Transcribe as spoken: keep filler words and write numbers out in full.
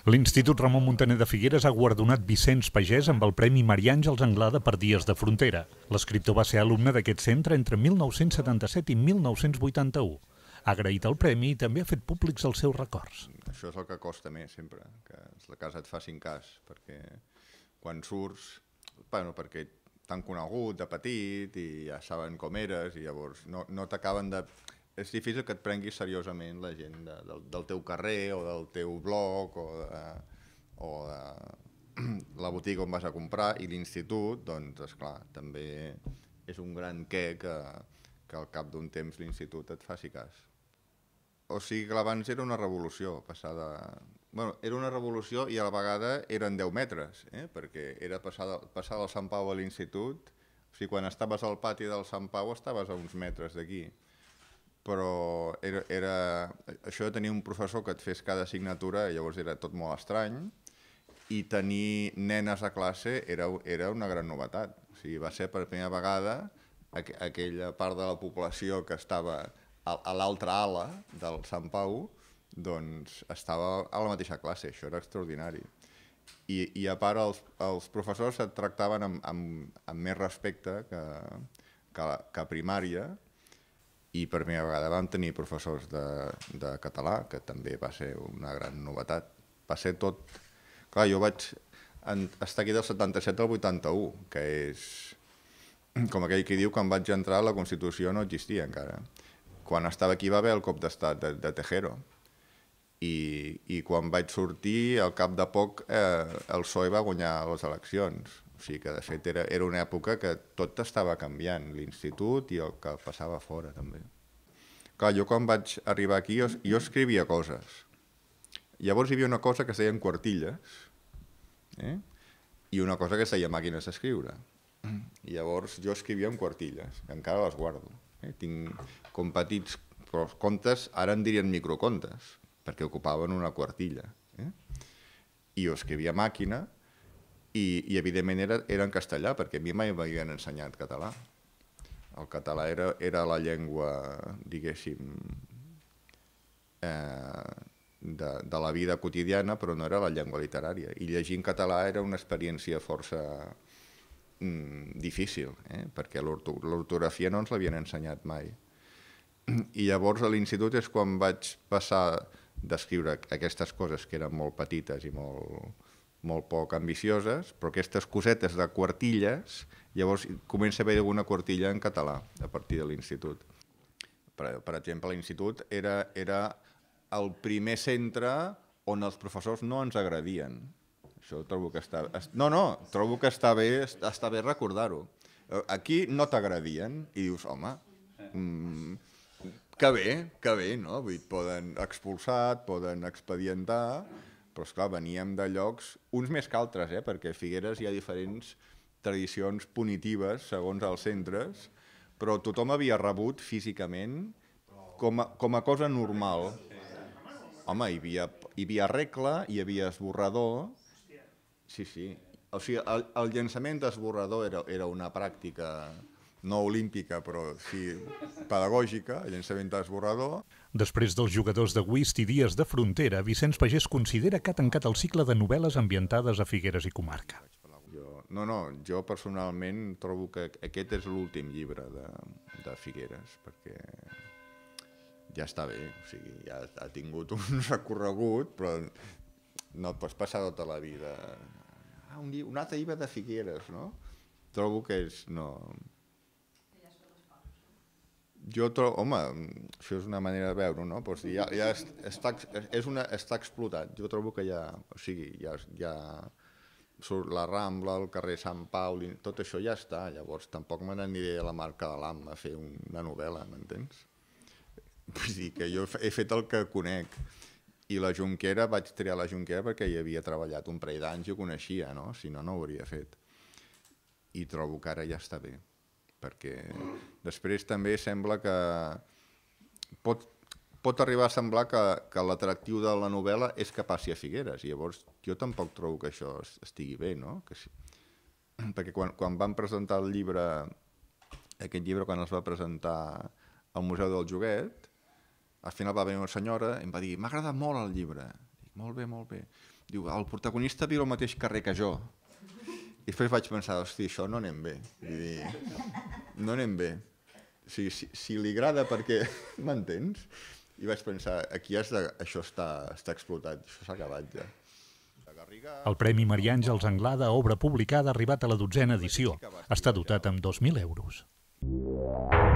L'Institut Ramon Muntaner de Figueres ha guardonat Vicenç Pagès amb el Premi Maria Àngels Anglada per Dies de Frontera. L'escriptor va ser alumne d'aquest centre entre mil nou-cents setanta-set i mil nou-cents vuitanta-u. Ha agraït el premi i també ha fet públics els seus records. Això és el que costa més sempre, que la casa et facin cas, perquè quan surts, bueno, perquè t'han conegut de petit i ja saben com eres i llavors no, no t'acaben de... És difícil que et prenguis seriosament la gent de, del, del teu carrer o del teu blog o de, o de la botiga on vas a comprar, i l'institut, doncs, esclar, també és un gran què que, que al cap d'un temps l'institut et faci cas. O sigui que abans era una revolució, passar de... Bueno, era una revolució i a la vegada eren deu metres, eh? Perquè era passar, de, passar del Sant Pau a l'institut, o sigui, quan estaves al pati del Sant Pau estaves a uns metres d'aquí. Però era, era, això de tenir un professor que et fes cada assignatura, llavors era tot molt estrany, i tenir nenes a classe era, era una gran novetat. O sigui, va ser per primera vegada aqu aquella part de la població que estava a, a l'altra ala del Sant Pau, doncs estava a la mateixa classe, això era extraordinari. I, i a part els, els professors et tractaven amb, amb, amb més respecte que, que, que a primària, i per primera vegada vam tenir professors de, de català, que també va ser una gran novetat. Va ser tot... Clar, jo vaig en, estar aquí del setanta-set al vuitanta-u, que és, com aquell que diu, quan vaig entrar la Constitució no existia encara. Quan estava aquí va haver el cop d'estat de, de Tejero, i, i quan vaig sortir, al cap de poc, eh, el P S O E va guanyar les eleccions. O sigui que, de fet, era, era una època que tot estava canviant, l'institut i el que passava fora, també. Clar, jo quan vaig arribar aquí, jo, jo escrivia coses. Llavors hi havia una cosa que es deien quartilles, eh? I una cosa que es deia màquines d'escriure. I llavors jo escrivia en quartilles, que encara les guardo. Eh? Tinc com petits contes, ara en dirien microcontes, perquè ocupaven una quartilla. Eh? I jo escrivia a màquina, I, i evidentment era, era en castellà, perquè a mi mai m'havien ensenyat català. El català era, era la llengua, diguéssim, eh, de, de la vida quotidiana, però no era la llengua literària. I llegir en català era una experiència força mm, difícil, eh? Perquè l'ortografia no ens l'havien ensenyat mai. I llavors a l'institut és quan vaig passar d'escriure aquestes coses que eren molt petites i molt... molt poc ambicioses, però aquestes cosetes de quartilles, llavors comença a haver alguna quartilla en català a partir de l'institut. Per, per exemple, l'institut era, era el primer centre on els professors no ens agradien. Això trobo que està... No, no, trobo que està bé, està bé recordar-ho. Aquí no t'agradien i dius, home, mmm, que bé, que bé, no? Vull dir, et poden expulsar, et poden expedientar, però, esclar, veníem de llocs, uns més que altres, eh? Perquè a Figueres hi ha diferents tradicions punitives segons els centres, però tothom havia rebut físicament com a, com a cosa normal. Home, hi havia, hi havia regla, hi havia esborrador... Sí, sí. O sigui, el, el llançament d'esborrador era, era una pràctica no olímpica, però sí pedagògica, el llançament d'esborrador. Després dels jugadors de whist i Dies de Frontera, Vicenç Pagès considera que ha tancat el cicle de novel·les ambientades a Figueres i comarca. Jo, no, no, jo personalment trobo que aquest és l'últim llibre de, de Figueres, perquè ja està bé, o sigui, ja ha tingut un recorregut, però no et pots passar tota la vida... Ah, un, un altre llibre de Figueres, no? Trobo que és... No... Jo trobo, home, això és una manera de veure, no? Pues ja, ja està, és una, està explotat. Jo trobo que ja, o sigui, ja, ja surt la Rambla, el carrer Sant Pau, tot això ja està. Llavors tampoc me n'aniré a la Marca de l'Am a fer una novel·la, m'entens? Vull dir que jo he fet el que conec. I la Jonquera, vaig triar la Jonquera perquè hi havia treballat un parell d'anys i ho coneixia, no? Si no, no ho hauria fet. I trobo que ara ja està bé. Perquè després també sembla que pot, pot arribar a semblar que, que l'atractiu de la novel·la és que passi a Figueres, i llavors jo tampoc trobo que això estigui bé, no? Que sí. Perquè quan, quan van presentar el llibre, aquest llibre quan es va presentar al Museu del Joguet, al final va venir una senyora i em va dir, m'ha agradat molt el llibre. Dic, molt bé, molt bé. diu, el protagonista viu al mateix carrer que jo. I després vaig pensar, hosti, això no anem bé. Vull dir, no anem bé. O sigui, si, si li agrada perquè m'entens, i vaig pensar, aquí has de, això està, està explotat, això s'ha acabat ja. El Premi Maria Àngels Anglada, obra publicada, ha arribat a la dotzena edició. Està dotat amb dos mil euros.